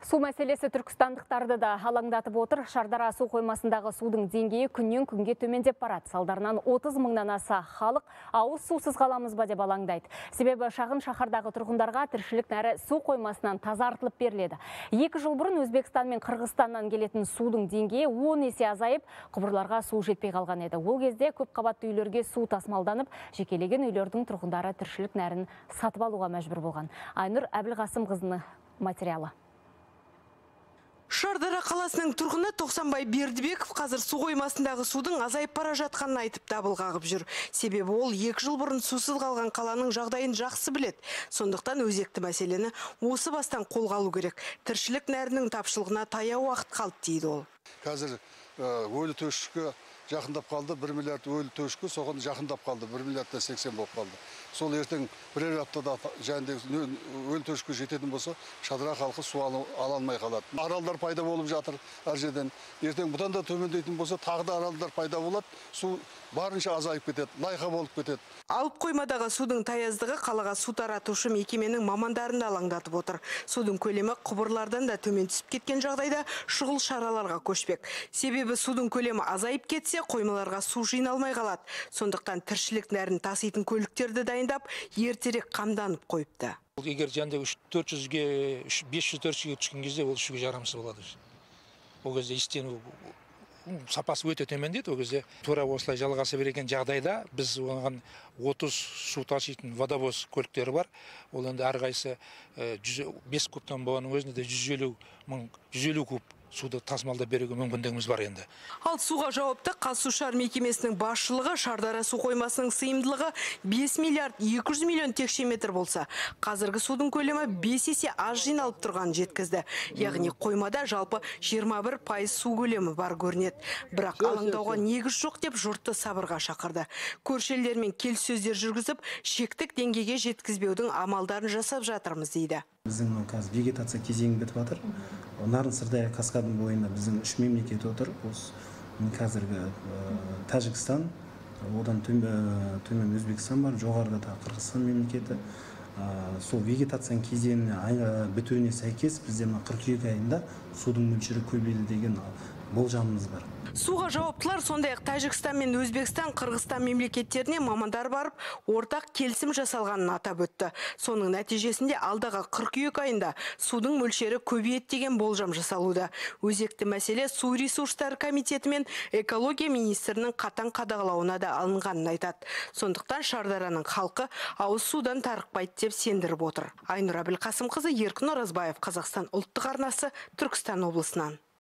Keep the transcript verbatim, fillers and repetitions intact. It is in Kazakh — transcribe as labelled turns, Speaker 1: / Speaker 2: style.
Speaker 1: Су мәселесі түркістандықтарды да алаңдатып отыр. Шардара су қоймасындағы судың деңгейі күннен күнге төмендеп барады. Салдарынан отыз мыңнан аса халық ауыз сусыз қаламыз ба деп алаңдайды. Себебі шағын шаһардағы тұрғындарға тіршілік нәрі су қоймасынан тазартылып беріледі. Екі жыл бұрын Өзбекстан мен Қырғызстаннан келетін судың деңгейі он есе азайып, құбырларға су жетпей қалған еді. Ол кезде көп қабатты үйлерге су тасымалданып, жекелеген үйлердің тұрғындары тіршілік нәрін сатып алуға мәжбүр болған. Айнұр Әбілқасымқызының материалы.
Speaker 2: Шардара қаласының тұрғыны Тоқсанбай Бердібеков қазір су қоймасындағы судың азайып бара жатқанын айтып дабыл қағып жүр. Себебі ол екі жыл бұрын сусыз қалған қаланың жағдайын жақсы білет. Сондықтан өзекті мәселені осы бастан қолға алу керек. Тіршілік нәрінің тапшылығына таяу уақыт қалды дейді ол.
Speaker 3: Қазір өлі төшікке жақындап қалды, бір миллиард өлі төшкі, соған жақындап қалды, бір миллиардта сексен болып қалды. Сол ертең бірер аптада жәнде өлі төшкі жететін болса, Шардара халқы су ала алмай қалады. Аралдар пайда болып жатыр әр жерден. Ертең бұдан да төмендейтін болса, тағы да аралдар пайда болады, су барынша азайып кетеді, лайқа болып кетеді.
Speaker 2: Алып қоймадағы судың таяздығы қалаға су таратушы мекеменің мамандарын алаңдатып отыр. Судың көлемі құбырлардан да төмен түсіп кеткен жағдайда шұғыл шараларға көшпек. Себебі судың көлемі азайып кетсе, қоймаларға су жиналмай қалады. Сондықтан тіршілік нәрін таситын көліктерді дайындап, ертерек қамданып қойыпты.
Speaker 4: Егер жанды төрт жүзге, бес жүз төрт жүзге түскен кезде ол ішуге жарамсыз болады. Ол кезде істену сапасы өте төмендейді. Ол кезде тура осылай жалғаса берген жағдайда біз оған отыз су таситын водовоз көліктері бар. Ол енді әрқайсысы бес кубтан болғанның өзінде де жүз елу мың, жүз елу куб суды тасымалдап беруге мүмкіндігіміз бар енді.
Speaker 2: Ал суға жауапты Қазсушар мекемесінің басшылығы Шардара су қоймасының сыйымдылығы бес миллиард екі жүз миллион текше метр болса, қазіргі судың көлемі бес есе аз жиналып тұрған жеткізді. Яғни қоймада жалпы жиырма бір пайыз су көлемі бар көрінеді. Бірақ алаңдауға негіз жоқ деп жұртты сабырға шақырды. Көршілермен келіссөздер жүргізіп, шектік деңгейге жеткізбеудің амалдарын жасап жатырмыз дейді.
Speaker 5: Біздің қазір вегетация кезеңі бітіп жатыр. Нарын Сырдария каскадының бойында біздің үш мемлекет отыр. Осы қазіргі Тәжікстан, одан төмен Өзбекстан бар, жоғарыда да Қырғызстан мемлекеті. Сол вегетацияның кезеңіне бітуіне сәйкес бізде қыркүйек айында судың мөлшері көбейді деген болжамымыз бар.
Speaker 2: Суға жауаптылар сондай-ақ Тәжікстан мен Өзбекстан, Қырғызстан мемлекеттеріне мамандар барып, ортақ келісім жасалғанын атап өтті. Соның нәтижесінде алдағы қыркүйек айында судың мөлшері көбейеді деген болжам жасалуда. Өзекті мәселе су ресурстары комитеті мен экология министрінің қатаң қадағалауына да алынғанын айтады. Сондықтан Шардараның халқы ауыз судан тарықпайды деп сендіріп отыр. Айнұр Әбілқасымқызы, Еркін Оразбаев, Қазақстан ұлттық арнасы, Түркістан облысынан.